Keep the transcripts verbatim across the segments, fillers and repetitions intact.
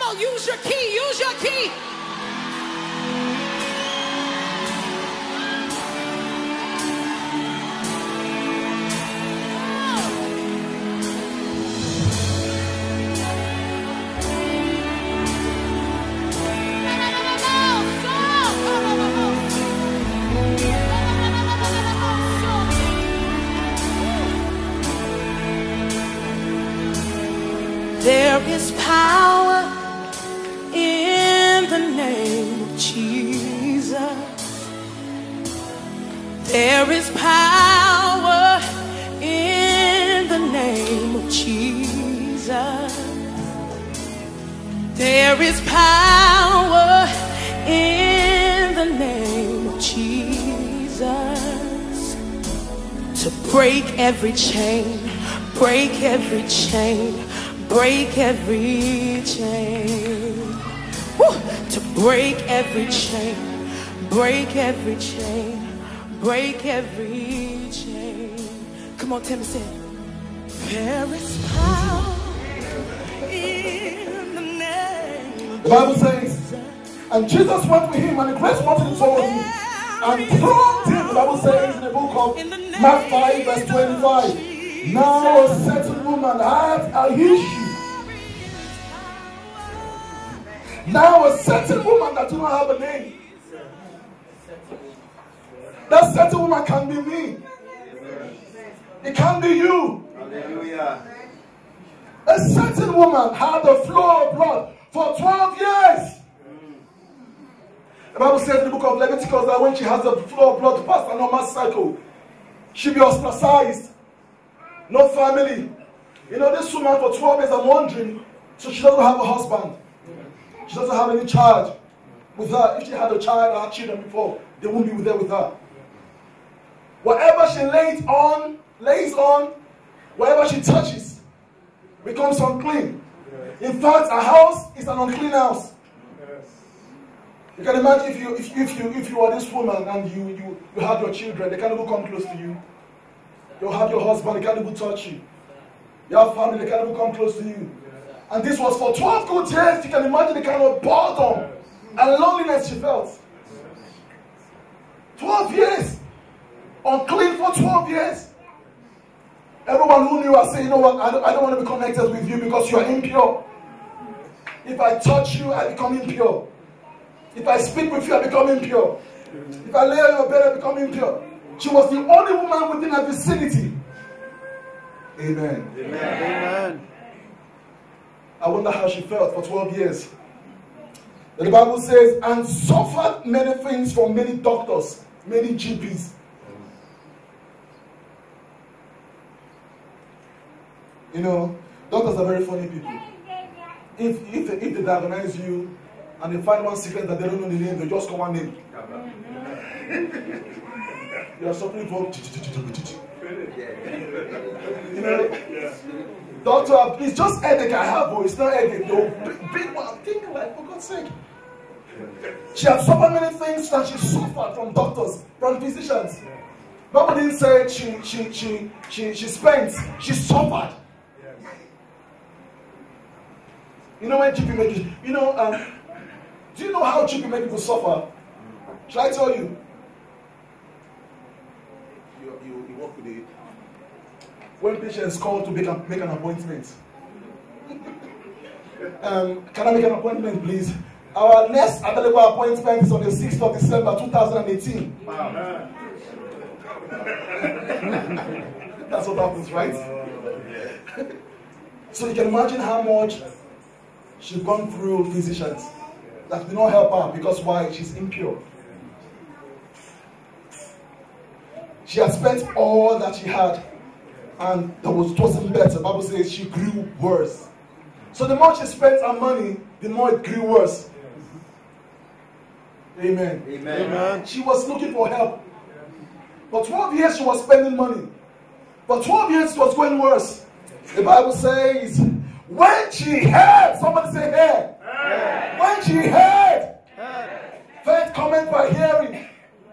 bell. Use your key. Use your key. There is power in the name of Jesus. There is power in the name of Jesus. There is power in the name of Jesus to break every chain, break every chain. Break every chain. Woo! To break every chain. Break every chain. Break every chain. Come on, Tim, say it. There is power in the name. The Bible says, and Jesus went with him, and the grace wanted to follow him, and through him. The Bible says in the book of Mark five, verse twenty-five. Now a certain woman had an issue. Now a certain woman that do not have a name. That certain woman can be me. It can be you. Hallelujah. A certain woman had a flow of blood for twelve years. The Bible says in the book of Leviticus that when she has a flow of blood past a normal cycle, she'll be ostracized. No family. You know, this woman for twelve years, I'm wondering, so she doesn't have a husband. She doesn't have any child with her. If she had a child or had children before, they won't be there with her. Whatever she lays on, lays on, whatever she touches, becomes unclean. In fact, a house is an unclean house. You can imagine if you if, if you if you are this woman and you you, you have your children, they can't even come close to you. You have your husband, they can't even touch you. You have family, they can't even come close to you. And this was for twelve good years. You can imagine the kind of boredom and loneliness she felt. twelve years. Unclean for twelve years. Everyone who knew her said, you know what, I don't, I don't want to be connected with you because you are impure. If I touch you, I become impure. If I speak with you, I become impure. If I lay on your bed, I become impure. She was the only woman within her vicinity. Amen. Amen. Amen. I wonder how she felt for twelve years. The Bible says, and suffered many things from many doctors, many G Ps. You know, doctors are very funny people. If, if, they, if they diagnose you and they find one sickness that they don't know the name, they just call one name. You are suffering from... You know, doctor, it's just headache I have, but it's not headache. No, big, big one. I'm thinking like, for God's sake. She had suffered many things that she suffered from doctors, from physicians. Bible didn't say she she she she she spent, she suffered. You know when G P make you, you know, um, do you know how G P make people suffer? Shall I tell you? You, you, you work with the when patients call to make, a, make an appointment. um, can I make an appointment, please? Our next available appointment is on the sixth of December two thousand eighteen. Wow. That's what happens, right? So you can imagine how much she's gone through physicians that did not help her because why? She's impure. She had spent all that she had, and that was wasn't better. The Bible says she grew worse. So the more she spent her money, the more it grew worse. Amen. Amen. Amen. She was looking for help. For twelve years she was spending money. For twelve years it was going worse. The Bible says, when she heard, somebody say heard. Heard. When she heard, heard. Faith cometh by hearing.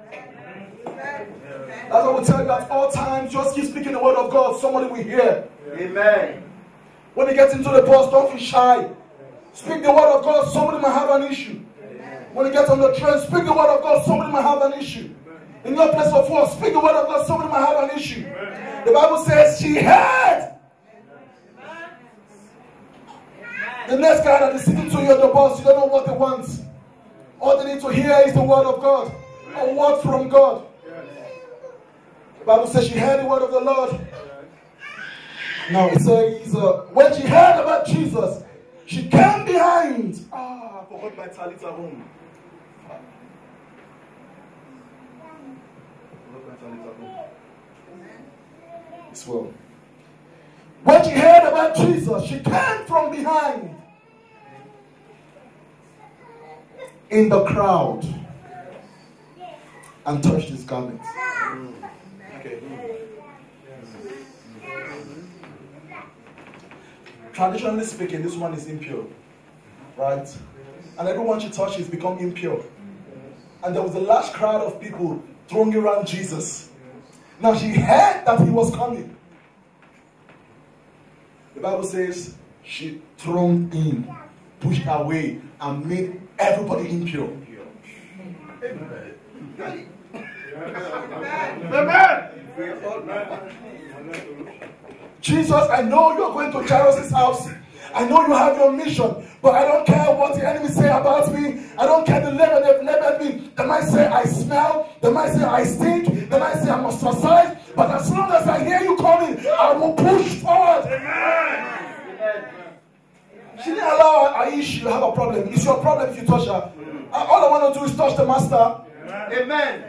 That's what we tell you at all times. Just keep speaking the word of God. Somebody will hear. Amen. When you get into the bus, don't be shy. Speak the word of God, somebody might have an issue. When you get on the train, speak the word of God, somebody might have an issue. In your place of work, speak the word of God, somebody might have an issue. The Bible says she heard. The next guy that is sitting to you at the bus, you don't know what they want. All they need to hear is the word of God. A word from God. The Bible says she heard the word of the Lord. Now it says, uh, when she heard about Jesus, she came behind. Ah, I forgot my talit at home. As well. When she heard about Jesus, she came from behind in the crowd and touched his garment. Okay. Traditionally speaking, this one is impure, right? And everyone she touches become impure. And there was a large crowd of people thronging around Jesus. Now she heard that he was coming. The Bible says she thronged in, pushed away, and made everybody impure. Amen. Amen. Jesus, I know you're going to Jairus' house. I know you have your mission, but I don't care what the enemy say about me. I don't care the label they've labeled me. They might say I smell. They might say I stink. They might say I'm ostracized. But as long as I hear you coming, I will push forward. Amen. She didn't allow her issue to have a problem. It's your problem if you touch her. All I want to do is touch the master. Amen.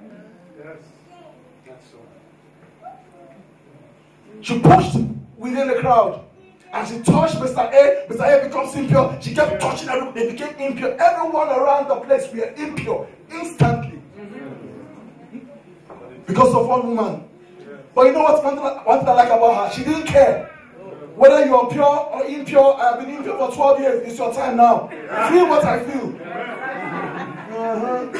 She pushed within the crowd. And she touched Mister A. Mister A becomes impure. She kept touching everyone. They became impure. Everyone around the place were impure instantly. Because of one woman. But you know what one thing, one thing I like about her? She didn't care. Whether you are pure or impure, I have been impure for twelve years. It's your time now. Feel what I feel. Uh-huh.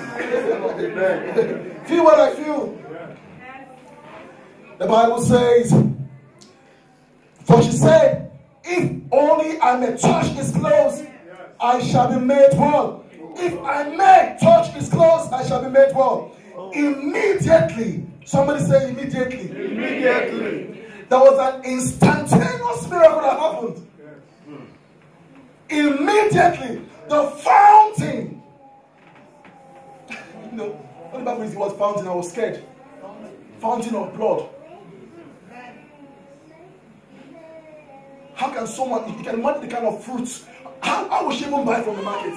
Feel what I feel. The Bible says, for she said, if only I may touch his clothes, I shall be made well. If I may touch his clothes, I shall be made well. Immediately, somebody say immediately. Immediately. There was an instantaneous miracle that happened. Immediately, the fountain. You know, when the Bible used the word fountain, I was scared. Fountain of blood. How can someone, you can imagine the kind of fruits, how, how will she even buy from the market?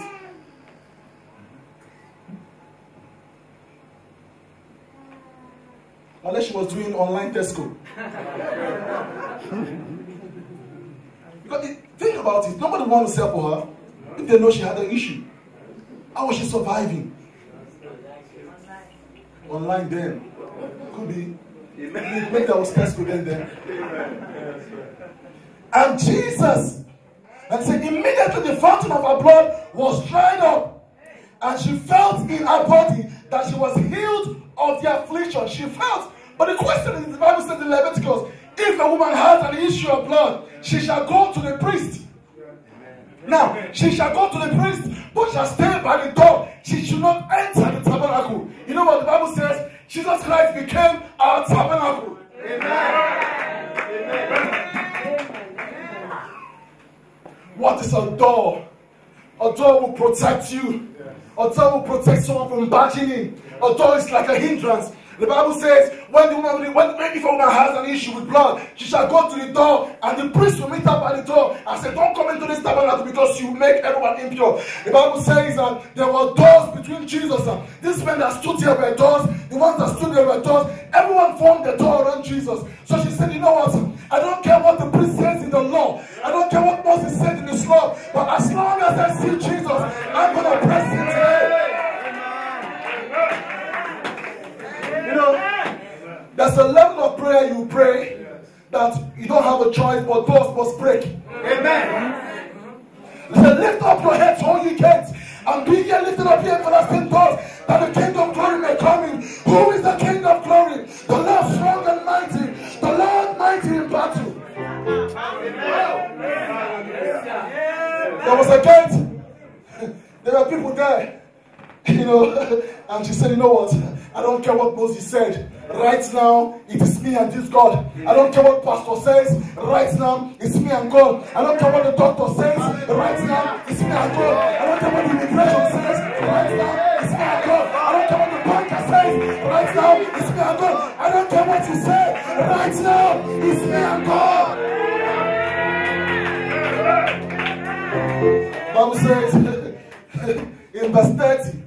Unless she was doing online Tesco. Because it, think about it, nobody wants to sell for her if they know she had an issue. How was she surviving? Online then. Could be. Maybe that was Tesco then then. And Jesus, and said immediately the fountain of her blood was dried up, and she felt in her body that she was healed of the affliction. She felt. But the question is, the Bible says in Leviticus, if a woman has an issue of blood, she shall go to the priest. Now, she shall go to the priest, but shall stay by the door. She should not enter the tabernacle. You know what the Bible says? Jesus Christ became our tabernacle. Amen. Amen. What is a door? A door will protect you. A door will protect someone from barging in. A door is like a hindrance. The Bible says, when the woman, when, if a woman has an issue with blood, she shall go to the door, and the priest will meet her by the door and say, don't come into this tabernacle because you make everyone impure. The Bible says that there were doors between Jesus and these men that stood here were doors, the ones that stood there were doors. Everyone formed the door around Jesus. So she said, you know what? I don't care what the priest says in the law. I don't care what Moses said in his law. But as long as I see Jesus, I'm going to press it today. You know, there's a level of prayer you pray that you don't have a choice, but doors must break. Amen. So lift up your heads, all you gates, and be here lifted up here everlasting doors, that the King of glory may come in. Who is the King of glory? The Lord strong and mighty, the Lord mighty in battle. The there was a gate. There were people there. You know, and she said, you know what? I don't care what Moses said. Right now, it is me and this God. I don't care what pastor says. Right now, it's me and God. I don't care what the doctor says. Right now, it's me and God. I don't care what the immigration says. Right now, it's me and God. I don't care what the banker says. Right now, it's me and God. I don't care what you say. Right now, it's me and God. The Bible says in verse thirty.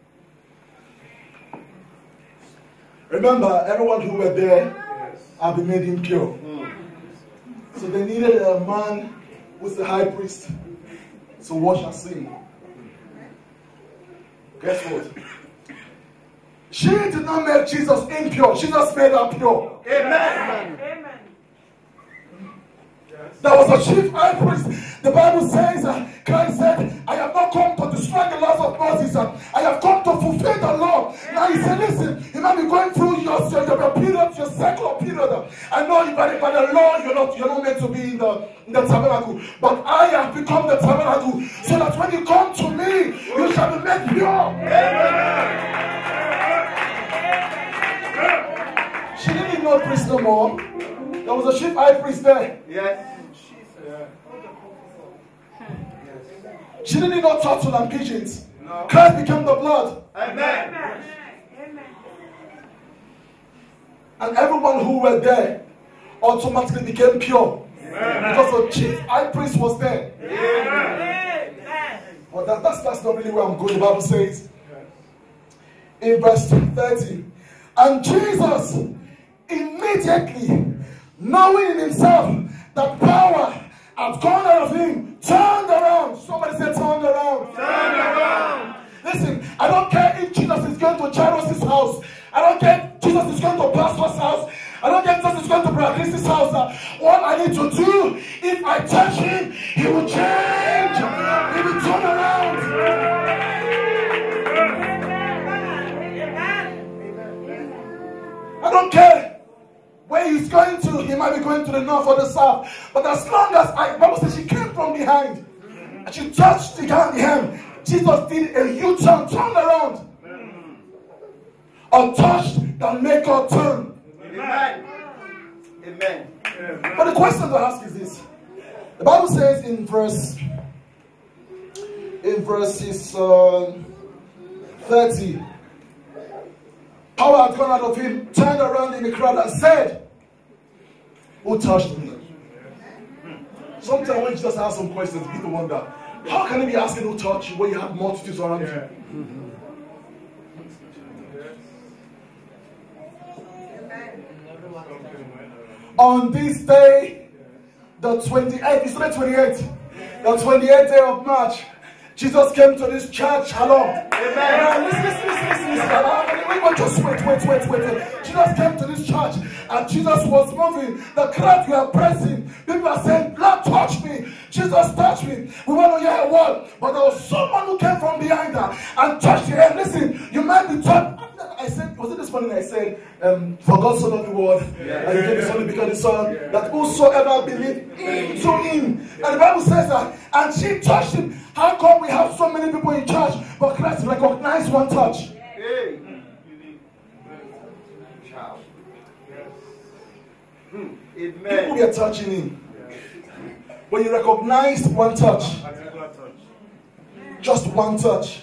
Remember, everyone who were there had been made impure. Mm. So they needed a man who's the high priest to wash her sin. Guess what? She did not make Jesus impure. She just made her pure. Amen. Amen. There was a chief high priest. The Bible says, uh, Christ said, I have not come to destroy the laws of Moses. Uh, I have come to fulfill the law. Now he said, listen, you might be going through your, your, your period, your cycle of period. Uh, I know you, by, by the law, you're not, you're not meant to be in the, in the tabernacle. But I have become the tabernacle. So that when you come to me, you shall be made pure. Amen. She didn't know priest no more. There was a chief high priest there. Yes. She didn't know turtle and pigeons. No. Christ became the blood. Amen. Amen. And everyone who were there automatically became pure. Amen. Because the chief high priest was there. Amen. Well, that, that's, that's not really where I'm going. The Bible says in verse thirty, and Jesus immediately, knowing in himself that power had gone out of him, turned around. Somebody said turned around. Turned around. Listen, I don't care if Jesus is going to Jairus' house. I don't care if Jesus is going to Pastor's house. I don't care if Jesus is going to Brother Christ's house. Uh, what I need to do, if I touch him, he will change. He will turn around. I don't care where he's going to. He might be going to the north or the south. But as long as I, the Bible says she came from behind and she touched the hem, Jesus did a U-turn, turned around. A touch that make her turn. Amen. Amen. But the question to ask is this. The Bible says in verse in verses uh, thirty, power had gone out of him, turned around in the crowd and said, who touched me? Sometimes when you just ask some questions, you begin to wonder, how can you be asking who touched you when you have multitudes around you? Mm-hmm. On this day, the twenty-eighth, it's not twenty-eighth, the twenty-eighth day of March, Jesus came to this church. Shalom. Amen. Uh, listen, listen, listen, listen, listen. Uh, wait, just wait, wait, wait, wait, wait. Jesus came to this church and Jesus was moving. The crowd were pressing. People are saying, Lord, touch me. Jesus touched me. We want to hear a word. But there was someone who came from behind her and touched her. And listen, you might be touched. I said, was it this morning I said, um, for God so loved the world, yeah. and he gave his only begotten Son, yeah. that whosoever believed into him. And the Bible says that, and she touched him. How come we have so many people in church, but Christ recognized one touch? Hey. Hmm. People were touching him. When you recognize one touch, just one touch.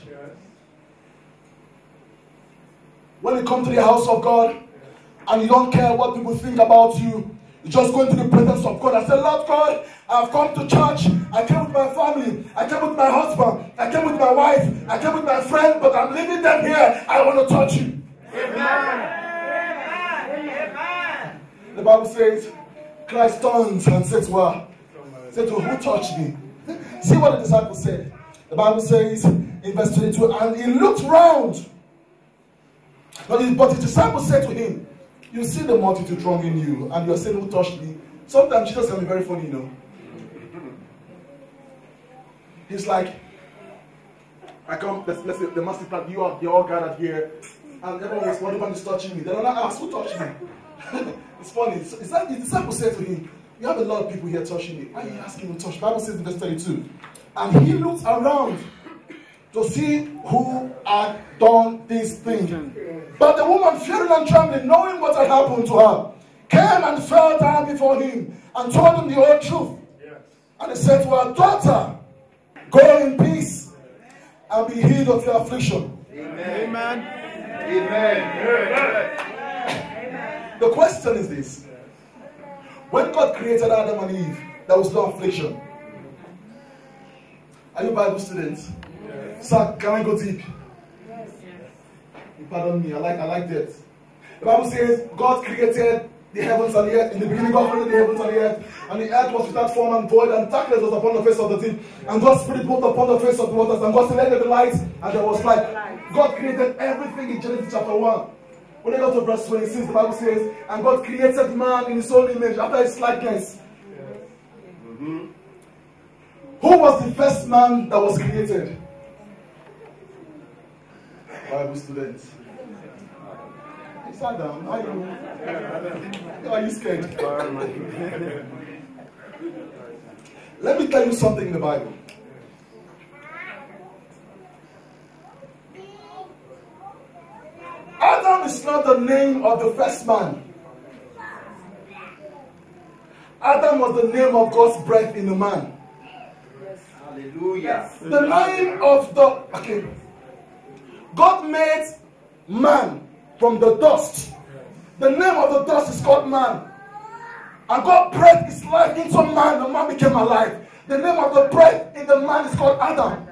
When you come to the house of God and you don't care what people think about you, you just go into the presence of God and say, Lord God, I've come to church. I came with my family. I came with my husband. I came with my wife. I came with my friend, but I'm leaving them here. I want to touch you. Amen. Amen. The Bible says, Christ turns and says, well, said to who touched me? See what the disciples said. The Bible says in verse twenty-two, and he looked round. But his, but his disciples said to him, you see the multitude thronging you, and you're saying, who touched me? Sometimes Jesus can be very funny, you know. He's like, I come, let's, let's say the master plan, you are, you're all gathered here, and everyone was wondering who's touching me. Then I asked, who touched me? It's funny. It's, it's like the disciples said to him, You have a lot of people here touching me. Why are you asking him to touch? The Bible says in verse thirty-two. And he looked around to see who had done this thing. But the woman, fearing and trembling, knowing what had happened to her, came and fell down before him and told him the whole truth. And he said to her, daughter, go in peace and be healed of your affliction. Amen. Amen. Amen. The question is this. When God created Adam and Eve, there was no affliction. Are you Bible students? Yes. Sir, can I go deep? Yes. You pardon me, I like, I like that. The Bible says God created the heavens and the earth. In the beginning, God created the heavens and the earth. And the earth was without form and void, and darkness was upon the face of the deep. And God's Spirit moved upon the face of the waters. And God said, let there be light, and there was light. God created everything in Genesis chapter one. When I go to verse twenty-six, the Bible says, and God created man in his own image, after his likeness. Mm-hmm. Who was the first man that was created? Bible students. Sit down. Are you, are you scared? Let me tell you something in the Bible. Adam is not the name of the first man. Adam was the name of God's breath in the man. Hallelujah. The name of the... Okay. God made man from the dust. The name of the dust is called man. And God breathed his life into man. The man became alive. The name of the breath in the man is called Adam.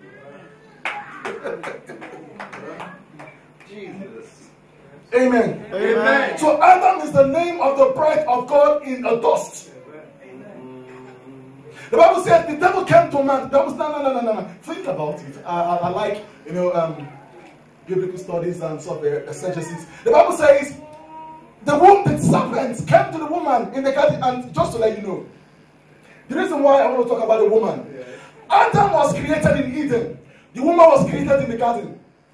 Jesus. Amen. Amen. So Adam is the name of the breath of God in the dust. The Bible says the devil came to man. The devil said, no, no, no, no, no. Think about it. I, I, I like, you know, um, biblical studies and sort of exegesis. The Bible says the womb, the serpent came to the woman in the garden. And just to let you know, the reason why I want to talk about the woman. Adam was created in Eden. The woman was created in the garden.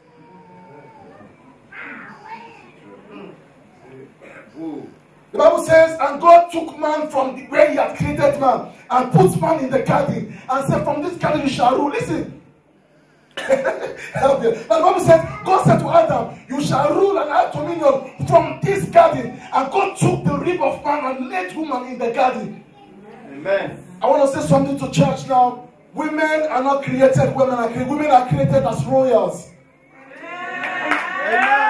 Ooh. The Bible says, and God took man from the, where he had created man and put man in the garden and said, from this garden you shall rule. Listen. Help you. But the Bible says, God said to Adam, you shall rule and have dominion from this garden. And God took the rib of man and laid woman in the garden. Amen. I want to say something to church now. Women are not created, women are created. Women are created as royals. Amen.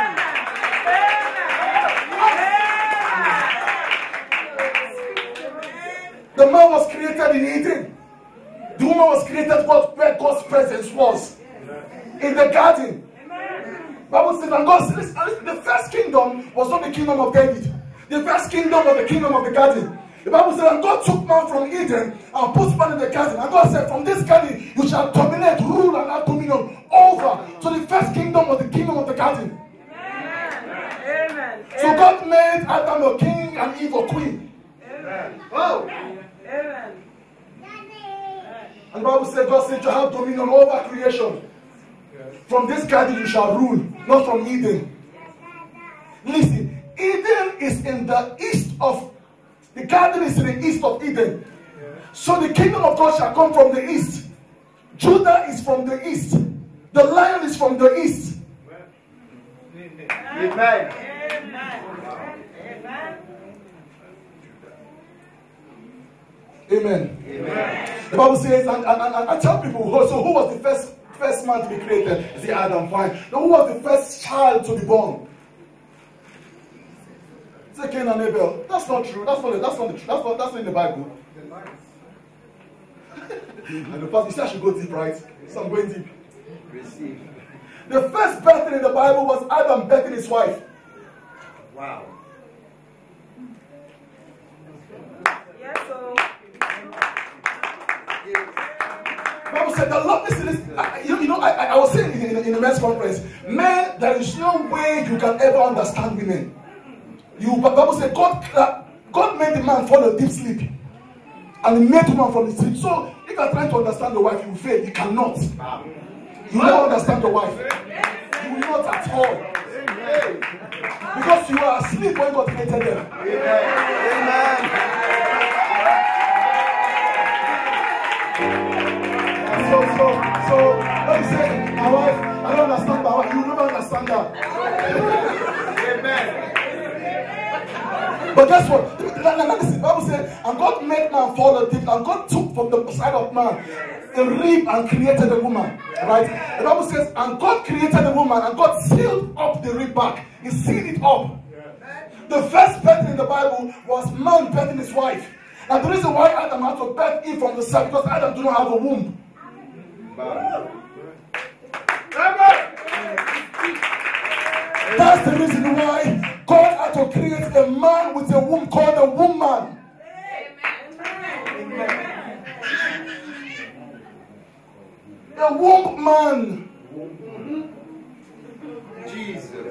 The man was created in Eden. The woman was created where God's presence was. In the garden. Bible says, and God said, listen, listen, the first kingdom was not the kingdom of David. The first kingdom was the kingdom of the garden. The Bible said, and God took man from Eden and put man in the garden. And God said, from this garden you shall dominate, rule, and have dominion over. So the first kingdom was the kingdom of the garden. Amen. So God made Adam a king and Eve a queen. Amen. Oh. Amen. And the Bible said, God said, you have dominion over creation. From this garden you shall rule, not from Eden. Listen, Eden is in the east of, the garden is in the east of Eden. So the kingdom of God shall come from the east. Judah is from the east. The lion is from the east. Amen. Amen. Amen. Amen. Amen. The Bible says, and, and, and I tell people, so who was the first first man to be created? Is it Adam? Fine. Now, who was the first child to be born? Is it Cain and Abel? That's not true. That's not. That's not the truth. That's not. That's not in the Bible. And the pastor, you say I should go deep, right? So I'm going deep. Receive. The first birthing in the Bible was Adam birthing his wife. Wow. Yes, so. The Bible said the Lord, listen, listen, I, you, you know, I, I was saying in, in, in the men's conference, men, there is no way you can ever understand women. You, the Bible said God, uh, God made the man fall a deep sleep, and he made woman from the sleep. So if you are trying to understand the wife, you will fail. You cannot. You will not understand the wife. You will not at all. Because you are asleep when God created them. Amen. Amen. Somebody say, my wife, I don't understand my wife. You never understand that. Amen. But guess what? Listen, the Bible said, and God made man fall a deep, and God took from the side of man a rib and created a woman. Right? The Bible says, and God created a woman, and God sealed up the rib back. He sealed it up. The first birth in the Bible was man birthing his wife. And the reason why Adam had to birth Eve from the side, because Adam did not have a womb. That's the reason why God had to create a man with a womb called a woman. A womb man. Jesus.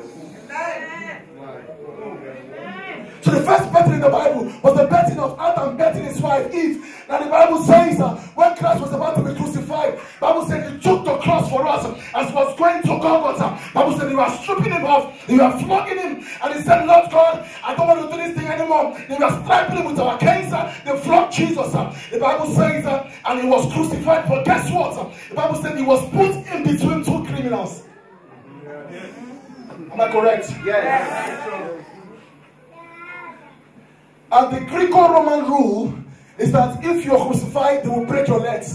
So the first birth in the Bible was the birthing of Adam birthing his wife Eve. Now the Bible says uh, when Christ was about to be crucified, the Bible said he took the cross for us uh, as he was going to Golgotha. The Bible said they were stripping him off, they were flogging him, and he said, Lord God, I don't want to do this thing anymore. They were striping him with our canes, uh, they flogged Jesus. Uh, the Bible says, uh, and he was crucified, but guess what? Uh, the Bible said he was put in between two criminals. Am I correct? Yes. And the Greco-Roman rule is that if you're crucified, they will break your legs.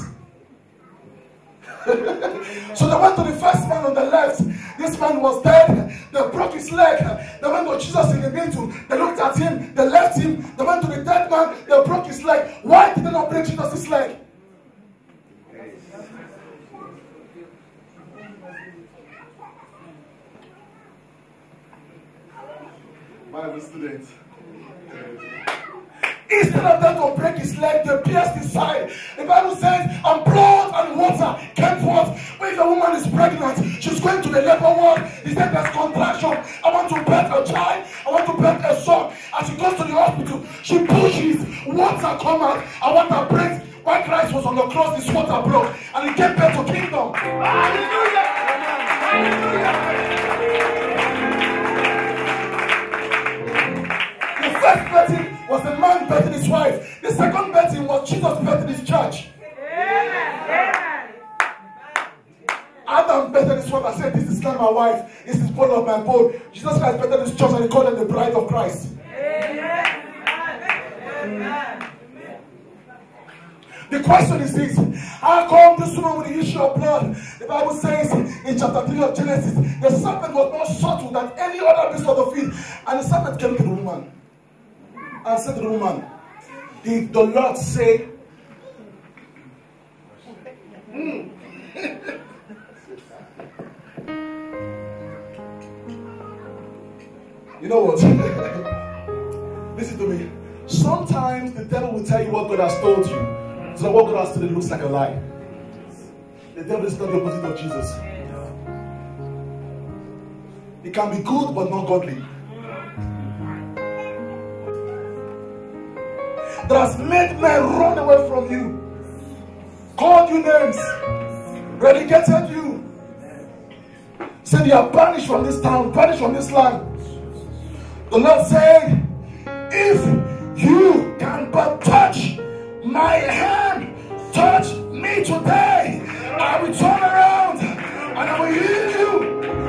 So they went to the first man on the left. This man was dead. They broke his leg. They went to Jesus in the middle. They looked at him. They left him. They went to the dead man. They broke his leg. Why did they not break Jesus' leg? Bible student. Instead of them to break his leg, they pierced his side. The Bible says, and blood and water came forth. When the woman is pregnant, she's going to the labor ward. He said, there's contraction. I want to birth a child. I want to birth a son. As she goes to the hospital, she pushes. Water come out. And water breaks. While Christ was on the cross, this water broke. And he gave birth to kingdom. Hallelujah! Hallelujah! The first birthing was the man birthing his wife. The second birthing was Jesus birthing his church. Amen. Adam birthed his wife and said, this is not my wife, this is bone of my bone. Jesus Christ birthed his church and he called her the bride of Christ. Amen. The question is this: how come this woman with the issue of blood? The Bible says in chapter three of Genesis, the serpent was more subtle than any other beast of the field. And the serpent came to the woman and said to the woman, did the Lord say? Mm. You know what? Listen to me. Sometimes the devil will tell you what God has told you. So what God has told you looks like a lie. The devil is not the opposite of Jesus. It can be good but not godly. That has made men run away from you, called you names, relegated you, said you are banished from this town, banished from this land. The Lord said, if you can but touch my hand, touch me today, I will turn around and I will heal you.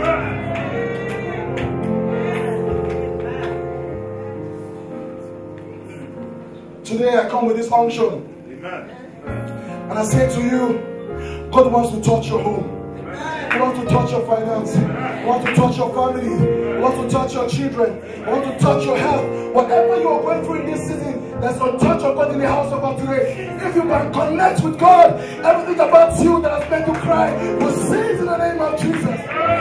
Today I come with this unction. Amen. And I say to you, God wants to touch your home. He wants to touch your finance. He wants to touch your family. He wants to touch your children. He wants to touch your health. Whatever you are going through in this season, there's a touch of God in the house of God today. If you can connect with God, everything about you that has made you cry will cease in the name of Jesus.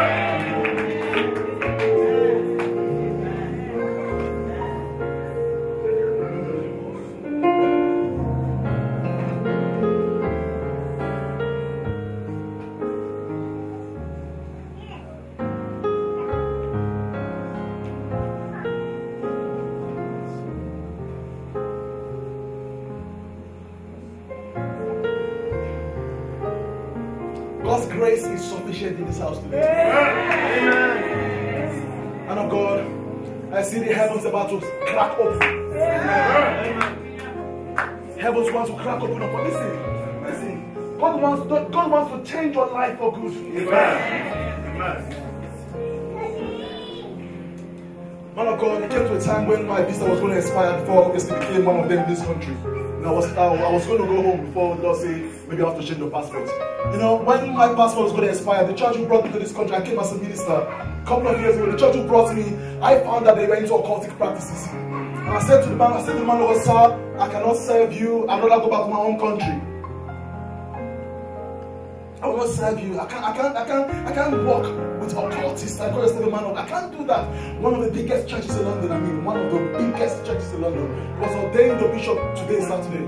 God's grace is sufficient in this house today. Amen. And of God, I see the heavens about to crack open. Amen. Heavens want to crack open. But listen, listen. God wants, God wants to change your life for good. Amen. Man of God, it came to a time when my visa was going to expire before I obviously became one of them in this country. And I was, I, I was going to go home before the Lord said, maybe I have to change your passport. You know, when my passport was going to expire, the church who brought me to this country, I came as a minister a couple of years ago. The church who brought me, I found that they were into occultic practices. And I said to the man, I said to the man, oh, sir, I cannot serve you. I'd rather go back to my own country. I will not serve you. I can't, I can't, I can't, I can't work with occultists. I call yourself a man of. I can't do that. One of the biggest churches in London, I mean, one of the biggest churches in London, was ordained the bishop today, Saturday.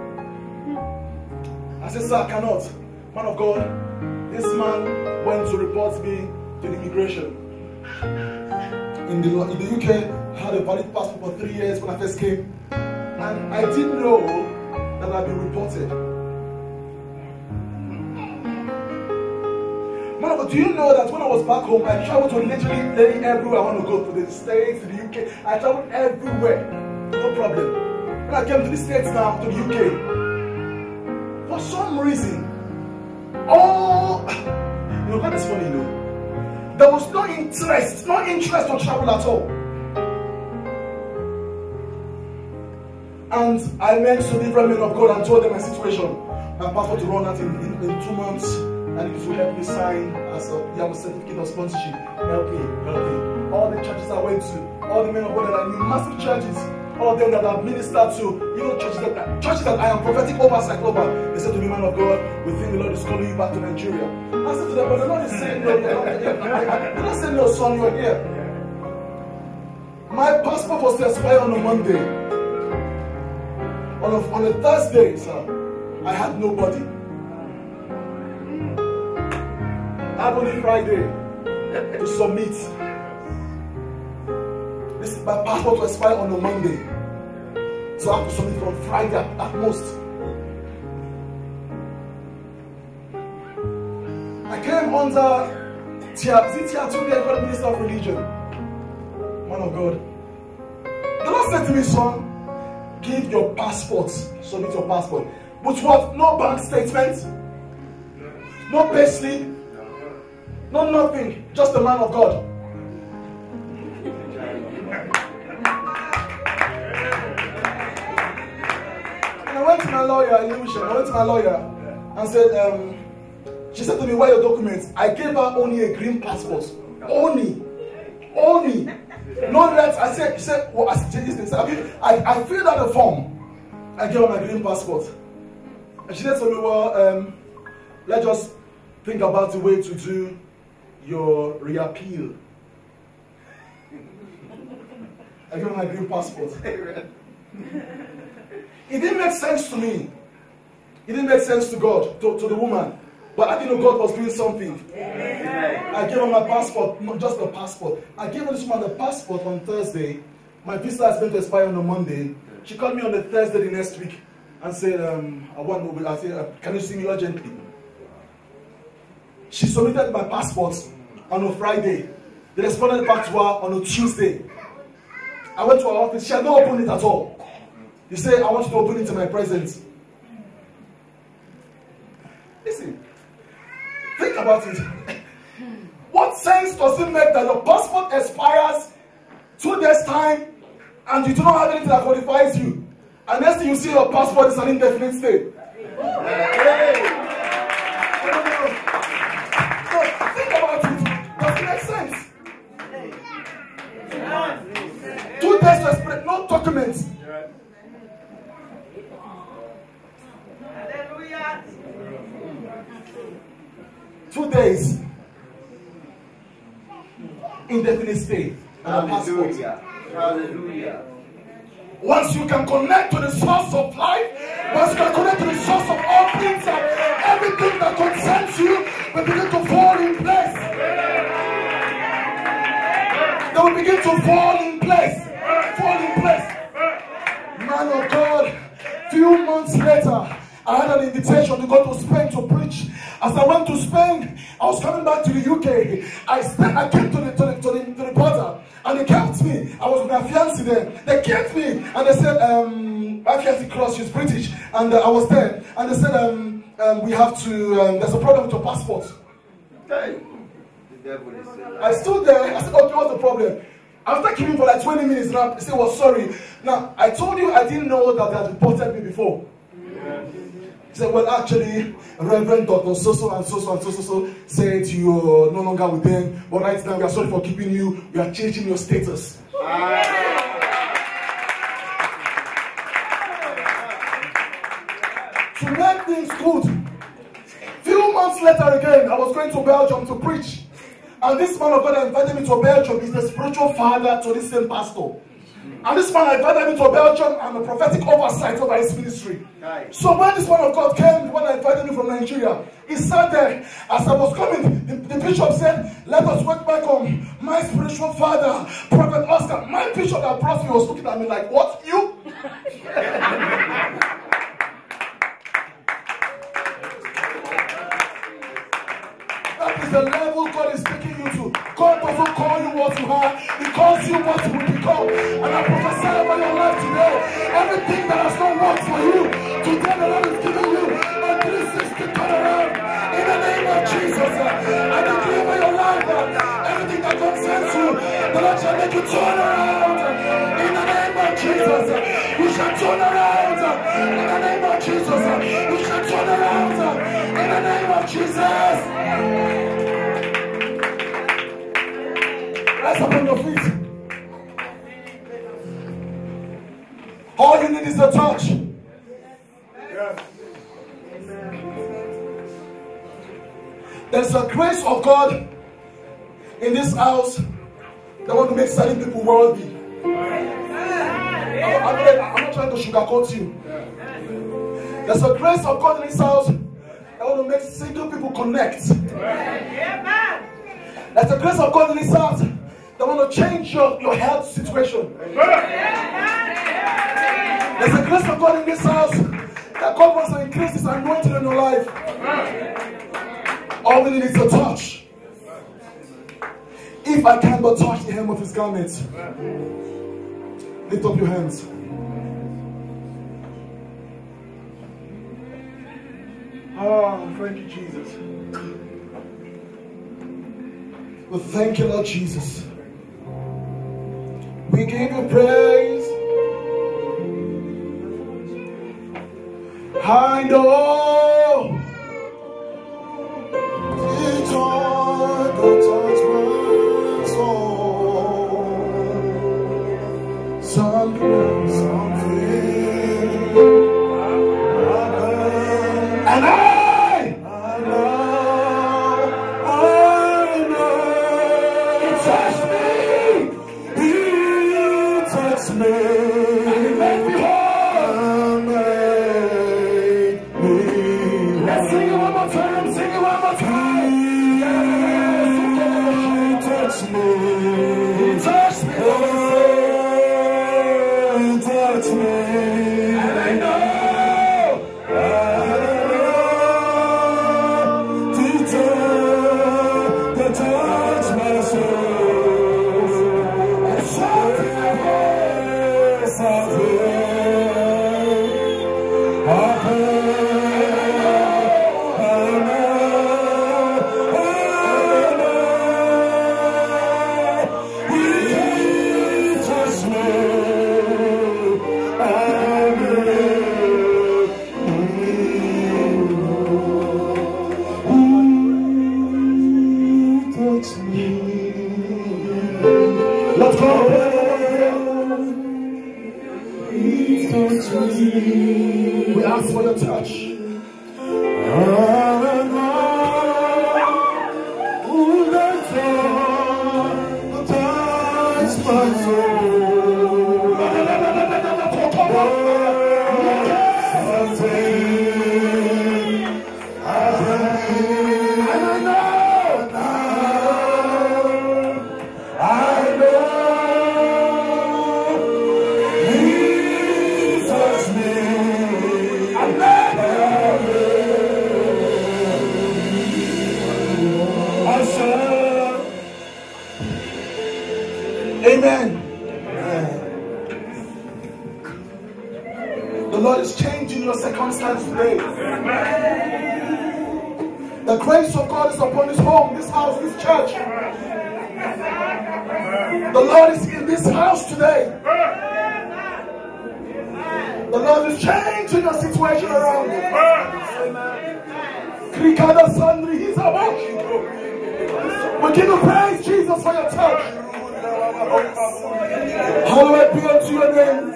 I said, sir, I cannot. Man of God, this man went to report me to the immigration. In the, in the U K, I had a valid passport for three years when I first came. And I didn't know that I'd been reported. Man, do you know that when I was back home, I traveled to literally everywhere I want to go, to the States, to the U K. I traveled everywhere, no problem. When I came to the States now, to the U K, for some reason, all, you know, that is funny, you know, there was no interest, no interest to travel at all. And I met some different men of God and told them my situation. My passport to run out in, in, in two months. And it will help me sign as a young certificate of sponsorship. Help me, help me. All the churches I went to, all the men of God that I knew, massive churches, all of them that I've ministered to, even churches that, churches that I am prophetic oversight over, they said to me, man of God, we think the Lord is calling you back to Nigeria. I said to them, but the Lord is saying, no, you're not here. The Lord said, no, son, you're here. My passport was to expire on a Monday. On a, on a Thursday, sir, I had nobody. I had only Friday to submit. This my passport will expire on a Monday, so I have to submit on Friday at, at most. I came under Tier two day Minister of Religion, man of God. The Lord said to me, son, give your passport, submit your passport. With what? No bank statement, no payslip. No, nothing, just a man of God. And I went to my lawyer in Lucia. I went to my lawyer and said, um, she said to me, where are your documents? I gave her only a green passport. Only. Only. No letters. I said, she said, well, I said, this I, I filled out the form. I gave her my green passport. And she said to me, well, um, let's just think about the way to do your reappeal. I gave her my green passport. It didn't make sense to me. It didn't make sense to God, to, to the woman. But I didn't know God was doing something. Amen. I gave her my passport, not just the passport. I gave her this woman the passport on Thursday. My visa is going to expire on a Monday. She called me on the Thursday the next week and said, um, I want to, I said, uh, can you see me urgently? She submitted my passport on a Friday. They responded back to her on a Tuesday. I went to her office. She had not opened it at all. He said, I want you to open it in my presence. Listen, think about it. What sense does it make that your passport expires two days' time and you do not have anything that qualifies you? And next thing you see, your passport is an indefinite stay. Two days to explain, no documents. Hallelujah. Two days. Indefinite stay. Hallelujah. Hallelujah. Once you can connect to the source of life, once you can connect to the source of all things, everything that concerns you will begin to fall in place. They will begin to fall in place. Fall in place. Man of God, few months later, I had an invitation to go to Spain to preach. As I went to Spain, I was coming back to the U K. I spent, I came to the, to the, to the, to the border, and they kept me. I was with my fiancée there. They kept me, and they said, um, my fiancée crossed, she's British, and uh, I was there. And they said, um, um, we have to, um, there's a problem with your passport. Hey. The devil is alive. I stood there, I said, okay, what's the problem? After keeping for like twenty minutes, now, I said, well, sorry. Now, I told you I didn't know that they had reported me before. Yes. He said, well, actually, Reverend Doctor So-so and so-so and so-so said you're no longer with them, but right now we are sorry for keeping you, we are changing your status. To make things good, few months later again, I was going to Belgium to preach. And this man of God invited me to Belgium. He's the spiritual father to this same pastor. And this man invited me to Belgium and the prophetic oversight over his ministry. Right. So when this man of God came, when I invited me from Nigeria, he sat there. As I was coming, the, the bishop said, let us wait back home. My spiritual father, Prophet Oscar, my bishop that brought me was looking at me like, what? You? That is the level God is taking you to. God doesn't call you what you are. He calls you what you will become. And I prophesy over your life today. Everything that has not worked for you, today the Lord is giving you a three sixty turnaround. In the name of Jesus, I declare over your life everything that concerns you, the Lord shall make you turn around. In the name of Jesus, you shall turn around. In the name of Jesus, you shall turn around. In the name of Jesus. Rise up on your feet. All you need is a touch. Yes. There's a grace of God in this house that want to make certain people worldly. I'm, I'm, not, I'm not trying to sugarcoat you. There's a grace of God in this house that want to make single people connect. There's a grace of God in this house that want to change your, your health situation. There's a grace of God in this house that God wants to increase His anointing in your life. All we need is a touch. If I can but touch the hem of His garment, lift up your hands. Oh, thank you, Jesus. Well, thank you, Lord Jesus. We give you praise. I know it's all the touch my soul. Something, something, and I. We ask for your touch. is changing your circumstance today. The grace of God is upon this home, this house, this church. The Lord is in this house today. The Lord is changing your situation around you. Krikada Sandri, He's about you. We give you praise, Jesus, for your touch. Hallowed be unto your name.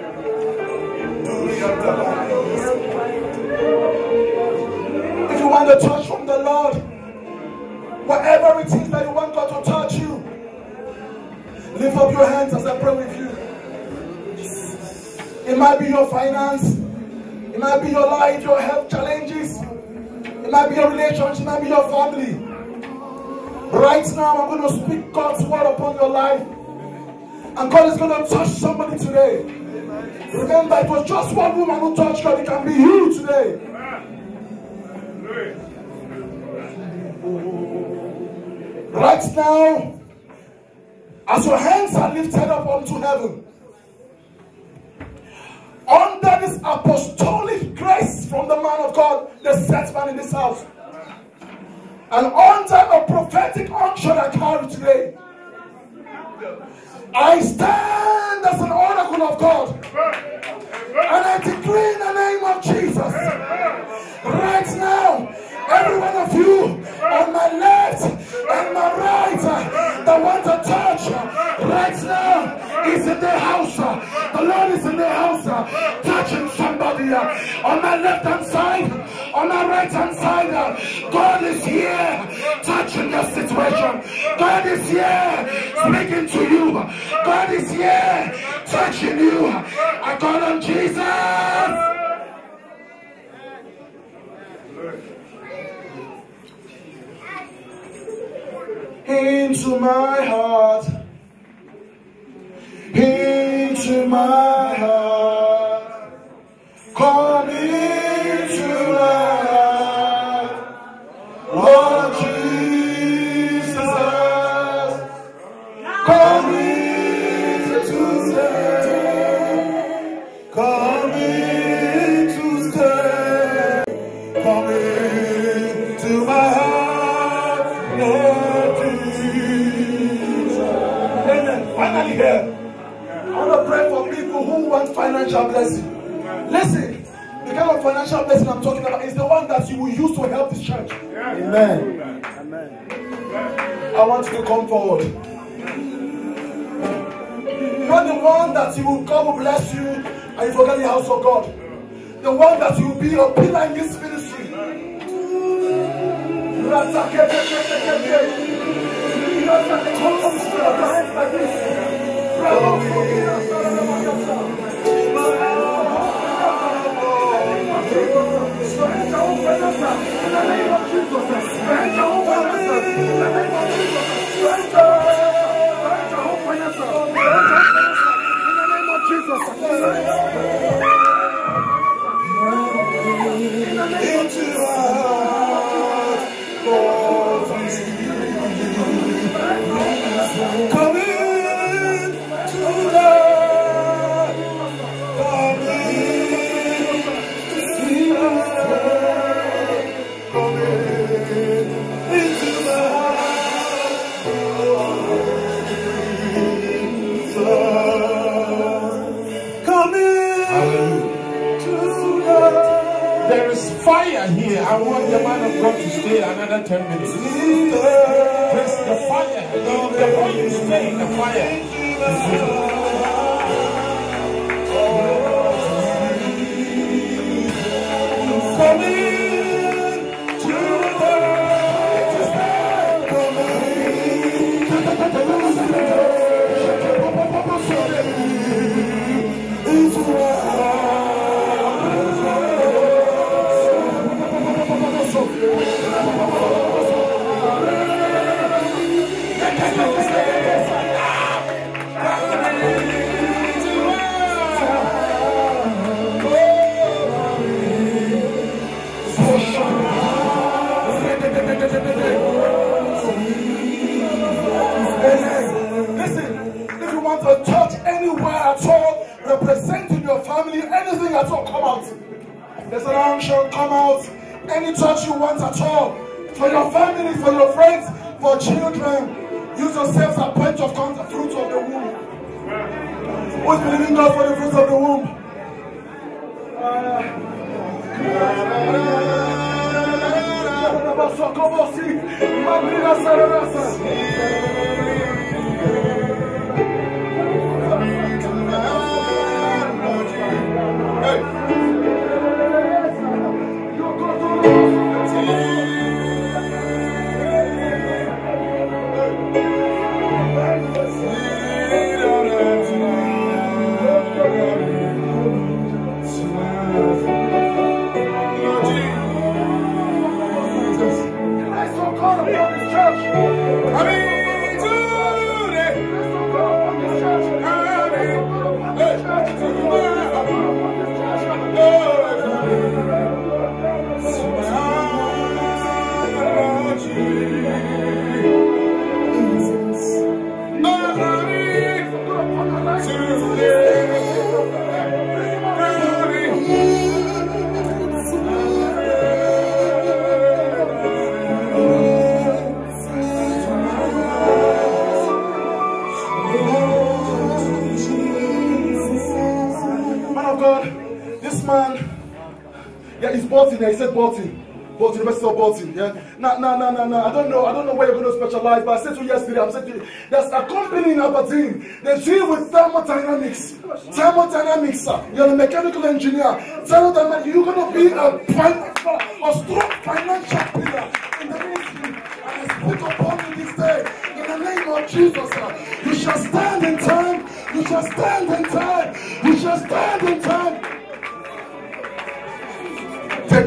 If you want a touch from the Lord, whatever it is that you want God to touch you, lift up your hands as I pray with you. It might be your finance, it might be your life, your health challenges, it might be your relationship, it might be your family. Right now, I'm going to speak God's word upon your life, and God is going to touch somebody today. Remember, it was just one woman who touched God. It can be you today. Right now, as your hands are lifted up unto heaven, under this apostolic grace from the man of God, the set man in this house, and under a prophetic unction I carry today, I stand as an oracle of God, and I decree in the name of Jesus, right now, every one of you on my left and my right that want to touch, right now is in the house. The Lord is in the house, touching somebody on my left hand side, on my right hand side. God is here, touching your situation. God is here, speaking to you. God is here, touching you. I call on Jesus. Into my heart, into my heart, come into my heart, Lord Jesus, come into stay, come into stay, come into my heart, Lord Jesus. Amen. Finally here, I want to pray for people who want financial blessing. Listen, the kind of financial blessing I'm talking about is the one that you will use to help this church. Amen. Amen. I want you to come forward. Not the one that you will, God will bless you and you forget the house of God. The one that you will be a pillar in this ministry. Fire here. I want the man of God to stay another ten minutes. Press the fire. The more you stay in the fire, come in to the There's an unction come out. Any touch you want at all. For your family, for your friends, for children. Use yourselves as a point of contact, fruits of the womb. Who is believing God for the fruits of the womb? He said Bolton, Bolton, University of Bolton. Yeah. No, no, no, no, no. I don't know. I don't know where you're going to specialize. But I said to you yesterday. I'm saying to you, there's a company in Aberdeen. They deal with thermodynamics. Thermodynamics, sir. You're a mechanical engineer. Thermodynamics. You're going to be a, a strong financial pillar in the ministry. And I speak upon you this day in the name of Jesus, sir. You shall stand in time. You shall stand in time. You shall stand in time. And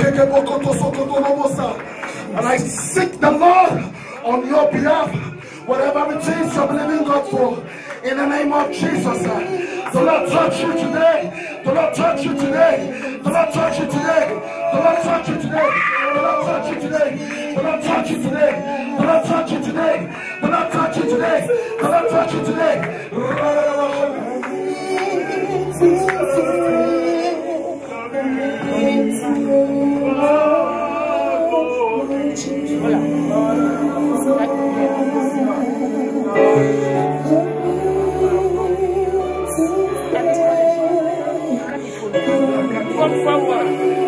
I seek the Lord on your behalf, whatever it is you're believing God for, in the name of Jesus. The Lord touch you today. The Lord touch you today. The Lord touch you today. The Lord touch you today. The Lord touch you today. The Lord touch you today. The Lord touch you today. The Lord touch you today. The Lord touch you today. Come forward.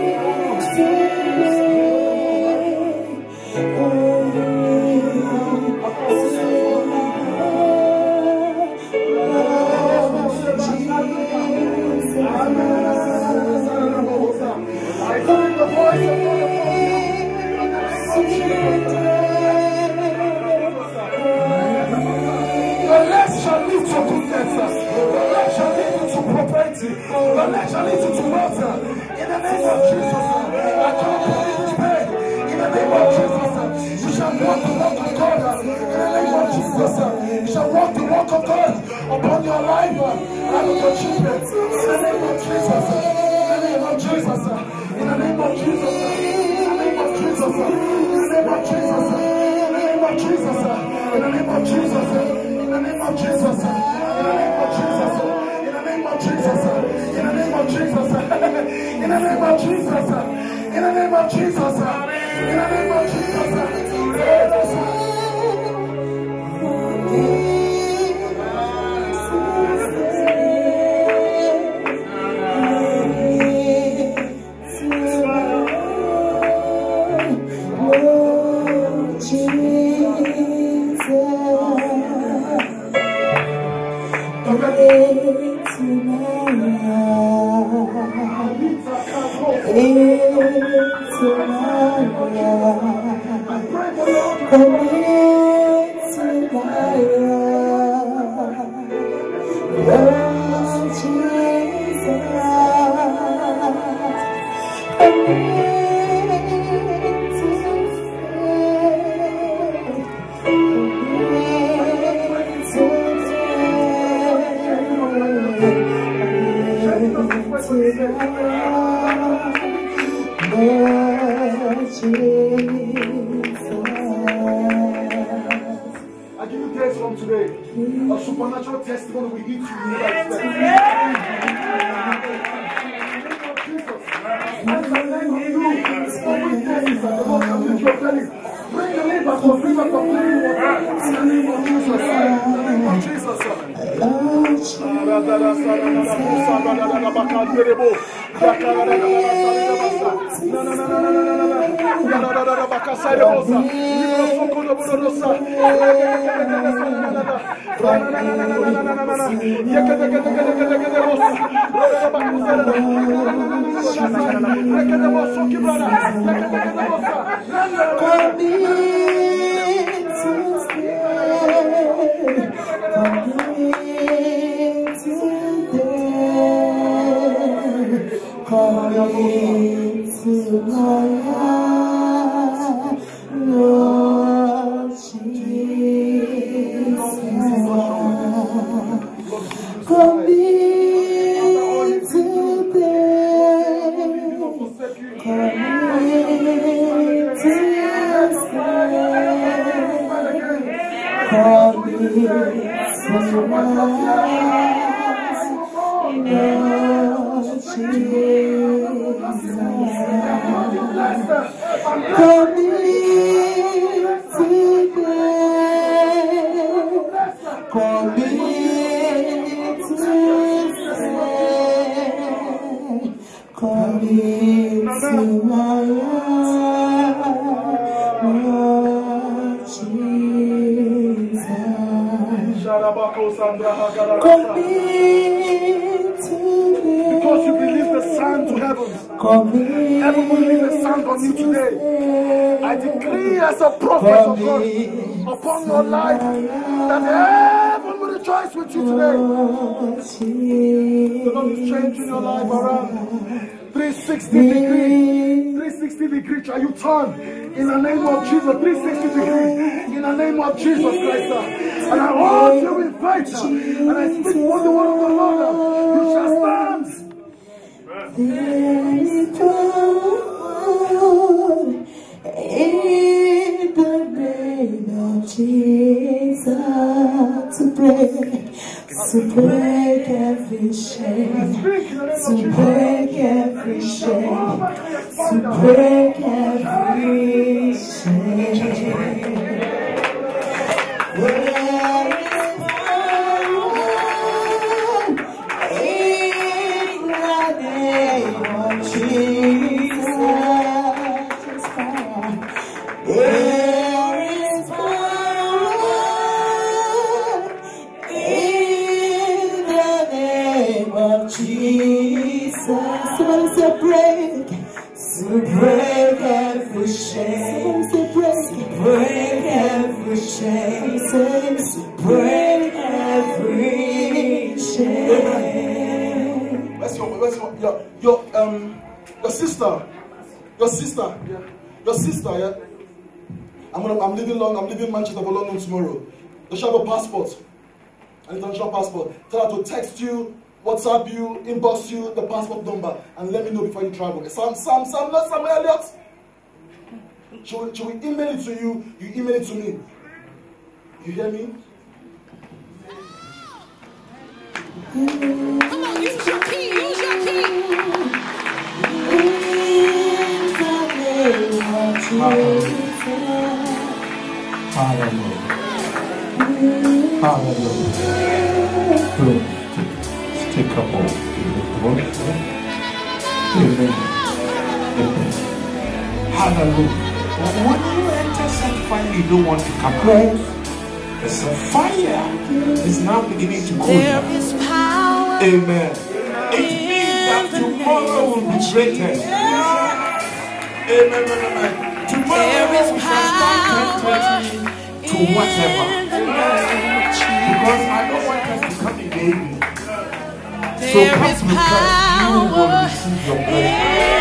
Upon your life and on your children, in the name of Jesus, in the name of Jesus, in the name of Jesus, in the name of Jesus, in the name of Jesus, in the name of Jesus, in the name of Jesus, in the name of Jesus, in the name of Jesus, in the name of Jesus, in the name of Jesus, in the name of Jesus, in the name of Jesus, in the name of Jesus. I give you grace from today. A supernatural testimony will hit you. As the name of you, for witnesses and the Lord can lift your belly. Bring the neighbors for rivers of living water. In the name of Jesus. In the name of Jesus. Because you release the sound to heavens. Heaven will release the sound on you today. I decree as a prophet of God upon your life that heaven will rejoice with you today. The Lord is changing your life around. three sixty degree. three sixty degree. Shall you turn in the name of Jesus? three sixty degree. In the name of Jesus Christ. And I hold you in faith. And I speak for the word of the Lord. You shall stand. There is power in the name of Jesus to break, to break every chain, to break every chain, to break every chain. Where is power in the name of Jesus? There is power in the name of Jesus. Somebody say break, to break every chain, to break, break every chain, to break every chain. Where's your, where's your, your, your, um, your sister, your sister, yeah. Your sister, yeah. I'm gonna, I'm leaving London, I'm leaving Manchester for London tomorrow. Does she have a passport? An international passport. Tell her to text you, WhatsApp you, inbox you the passport number, and let me know before you travel. Sam, Sam, Sam, not Sam Elliott. She will, she will email it to you, you email it to me. You hear me? Come on, use your key, use your key. Hallelujah. Hallelujah. Good. Take up all. Amen. Amen. Hallelujah. When you enter such fire, you don't want to come out. There's a fire. It's now beginning to cool There down. is power. Amen. It means that tomorrow will be greater. Amen. Amen. Tomorrow There is we shall start power ten thirty to whatever. Because I don't want us to come in the evening. So There come is prepared. You will power receive your blessing.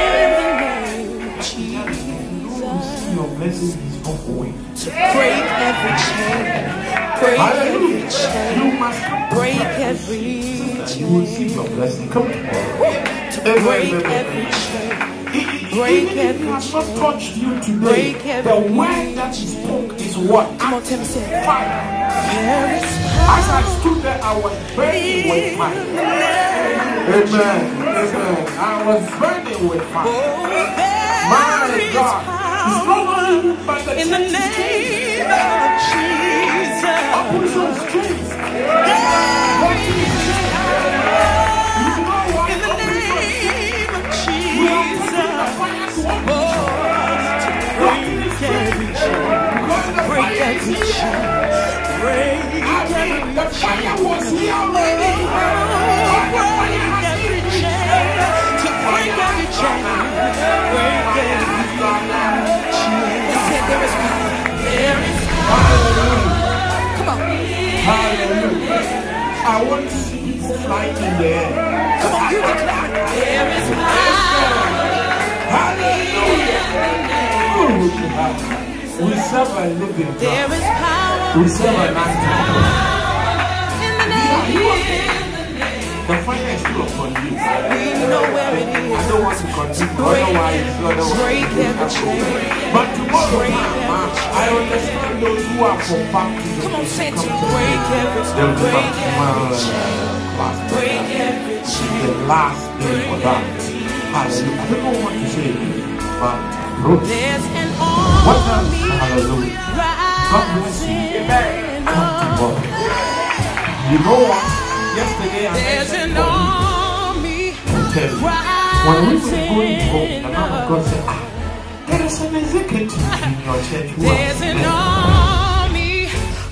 You will receive your blessing. He's not going. break every chain, break every Hallelujah. chain, You must come break prepared. every You will receive chain, your blessing. Come tomorrow. to break every chain, break Break even if every he has not chain. touched you today, Break the every word that he spoke is what? Come on, Tim, say it. Fire. There is As I stood there, I was burning with fire. Amen. Amen. I was burning with fire. My God. It's not only by the in the church's name strength. of Jesus. Opposition strength. What is it? You know what? In the name of We are taking the Jesus. fire to one Oh, What is break every chain. Because the Break fire is every here. chain. Break I mean, the fire was here already. Oh, But the fire break has every been chain. To break every chain. Break every chain. Say there is power. There is Hallelujah. Come on. Hallelujah. I want to see people flying in the air. Come on, you declare it. There is power. Hallelujah. We serve a living God. There is power. We serve a living God. In the name. The fire is still upon you. We know where it I is. don't want to continue. Break, Otherwise, otherwise. break every chain. But tomorrow, Break uh, I understand those who are for baptism. Come on, say it. Come To to break every They'll chain. be Break baptismal, every chain. uh, class. Break every It's chain. the last day for that. Hallelujah. I don't know what to say, but bro, There's an what else? army Hallelujah. God bless you. rising Come to up. God. You know what? Yesterday I There's mentioned an God. army I tell you, when we were going home, the man of God said, ah, there is an executive in your church who There's has an army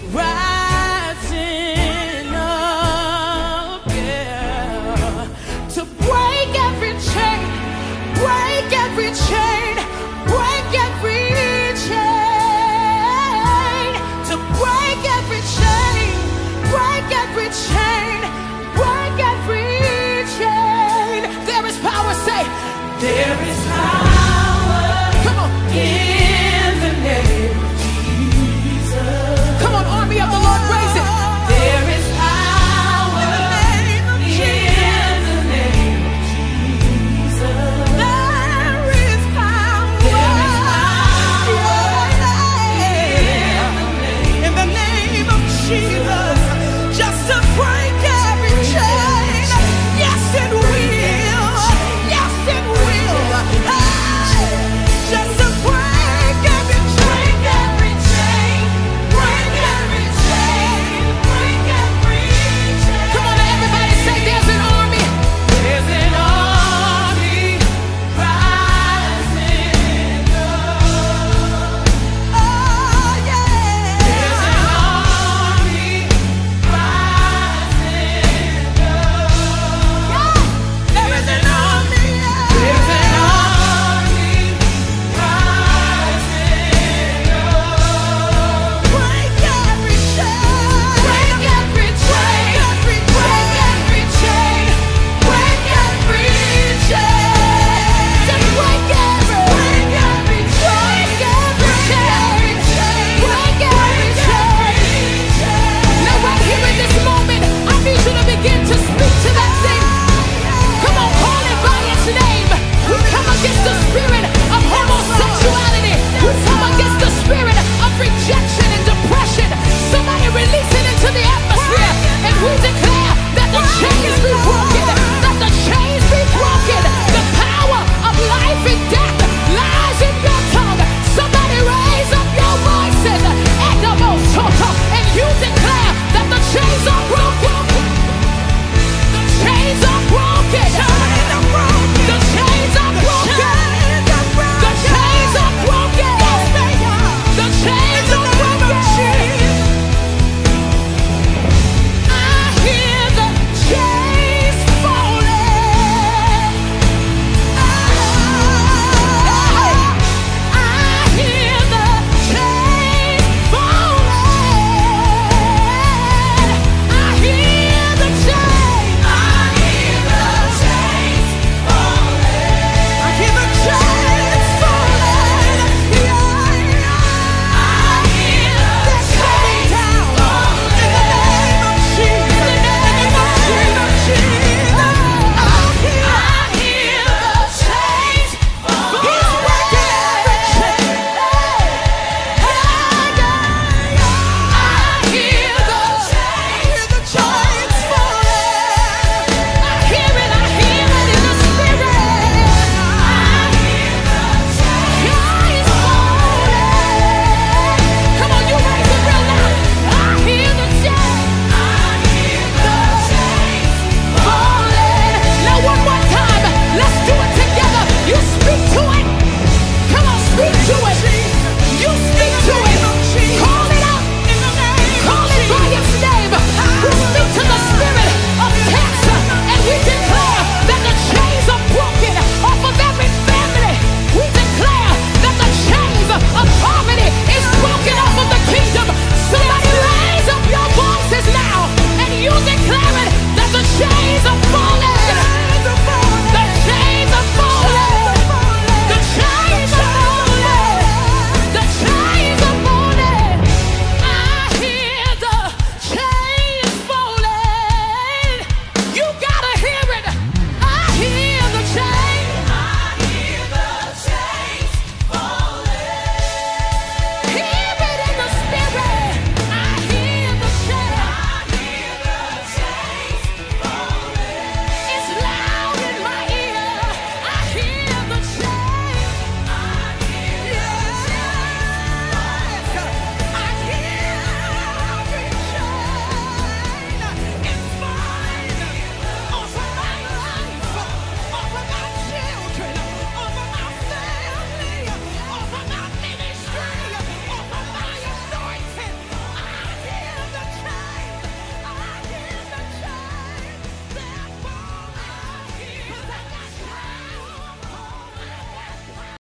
rising up, yeah, to break every chain, break every chain, break every chain, to break every chain, break every chain, break every chain. There is power, say, there is power.